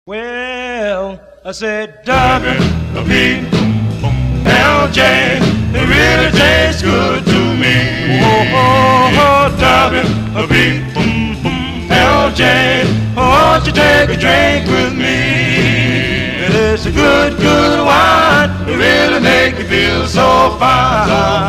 Well, I said, W-P, L-J, it really tastes good to me. Oh, W-P, L-J, won't you take a drink with me? It's a good, good wine, it really make me feel so fine.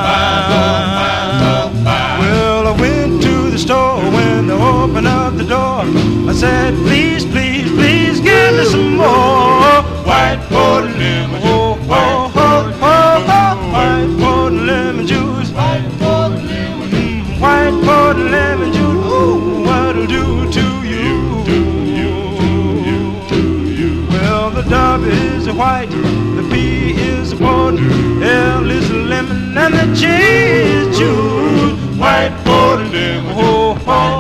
Well, I went to the store when they opened up the door. I said, please, please, please, give me some more white porter lemon juice. White porter lemon juice. White porter lemon juice. White porter lemon juice. Ooh, what'll do to you? Well, the W is a white, the P is a porter, L is a lemon, and the J is juice. White porter lemon juice.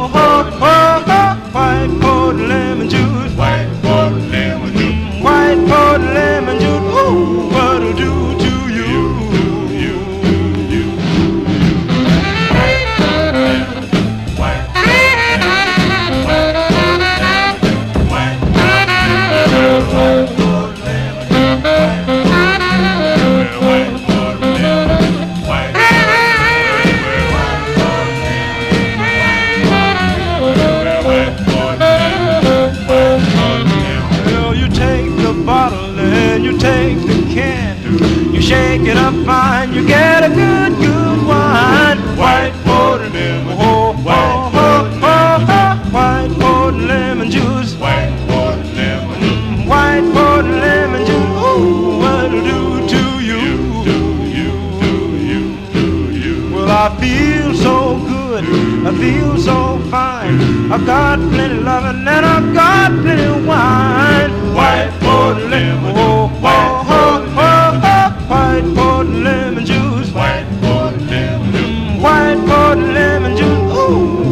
White porter lemon juice. White porter lemon juice. White porter lemon juice. Ooh, what'll do to you? Bottle and you take the can, you shake it up fine, you get a good, good wine. White porter lemon, white porter lemon juice, white porter lemon, white porter lemon juice. Ooh, what'll do to you? Well, I feel so good, I feel so fine. I've got plenty loving and I've got plenty wine. White porter lemon juice. White porter lemon juice. White porter lemon juice. White porter lemon juice. Ooh.